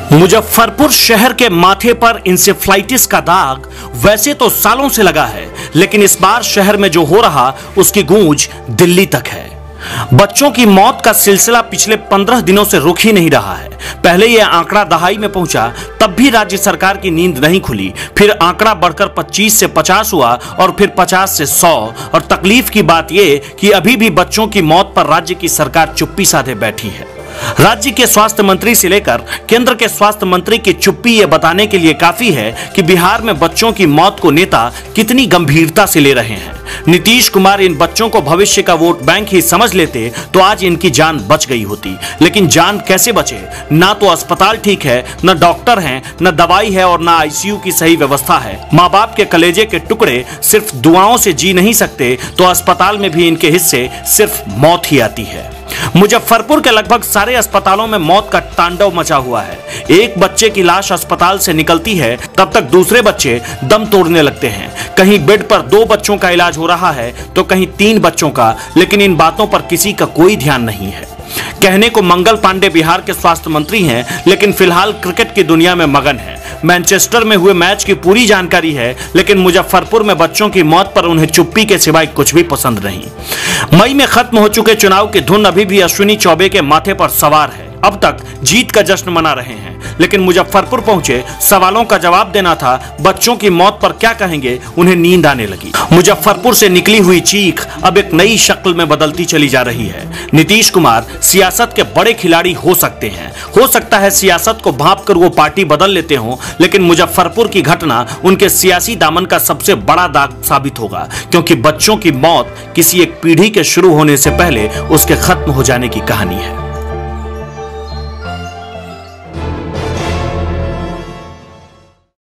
मुजफ्फरपुर शहर के माथे पर इंसेफ्लाइटिस का दाग वैसे तो सालों से लगा है, लेकिन इस बार शहर में जो हो रहा उसकी गूंज दिल्ली तक है। बच्चों की मौत का सिलसिला पिछले 15 दिनों से रुक ही नहीं रहा है। पहले यह आंकड़ा दहाई में पहुंचा, तब भी राज्य सरकार की नींद नहीं खुली। फिर आंकड़ा बढ़कर 25 से 50 हुआ और फिर 50 से 100। और तकलीफ की बात यह कि अभी भी बच्चों की मौत पर राज्य की सरकार चुप्पी साधे बैठी है। राज्य के स्वास्थ्य मंत्री से लेकर केंद्र के स्वास्थ्य मंत्री की चुप्पी यह बताने के लिए काफी है कि बिहार में बच्चों की मौत को नेता कितनी गंभीरता से ले रहे हैं। नीतीश कुमार इन बच्चों को भविष्य का वोट बैंक ही समझ लेते तो आज इनकी जान बच गई होती। लेकिन जान कैसे बचे? ना तो अस्पताल ठीक है, न डॉक्टर हैं, न दवाई है और न आईसीयू की सही व्यवस्था है। माँ बाप के कलेजे के टुकड़े सिर्फ दुआओं से जी नहीं सकते, तो अस्पताल में भी इनके हिस्से सिर्फ मौत ही आती है। मुजफ्फरपुर के लगभग सारे अस्पतालों में मौत का तांडव मचा हुआ है। एक बच्चे की लाश अस्पताल से निकलती है, तब तक दूसरे बच्चे दम तोड़ने लगते हैं। कहीं बेड पर 2 बच्चों का इलाज हो रहा है तो कहीं 3 बच्चों का, लेकिन इन बातों पर किसी का कोई ध्यान नहीं है। कहने को मंगल पांडे बिहार के स्वास्थ्य मंत्री हैं, लेकिन फिलहाल क्रिकेट की दुनिया में मगन है। मैनचेस्टर में हुए मैच की पूरी जानकारी है, लेकिन मुजफ्फरपुर में बच्चों की मौत पर उन्हें चुप्पी के सिवाय कुछ भी पसंद नहीं। मई में खत्म हो चुके चुनाव की धुन अभी भी अश्विनी चौबे के माथे पर सवार है। अब तक जीत का जश्न मना रहे हैं, लेकिन मुजफ्फरपुर पहुंचे, सवालों का जवाब देना था। बच्चों की मौत पर क्या कहेंगे, उन्हें नींद आने लगी। मुजफ्फरपुर से निकली हुई चीख अब एक नई शक्ल में बदलती चली जा रही है। नीतीश कुमार सियासत के बड़े खिलाड़ी हो सकते हैं, हो सकता है सियासत को भांप कर वो पार्टी बदल लेते हों, लेकिन मुजफ्फरपुर की घटना उनके सियासी दामन का सबसे बड़ा दाग साबित होगा, क्योंकि बच्चों की मौत किसी एक पीढ़ी के शुरू होने से पहले उसके खत्म हो जाने की कहानी है।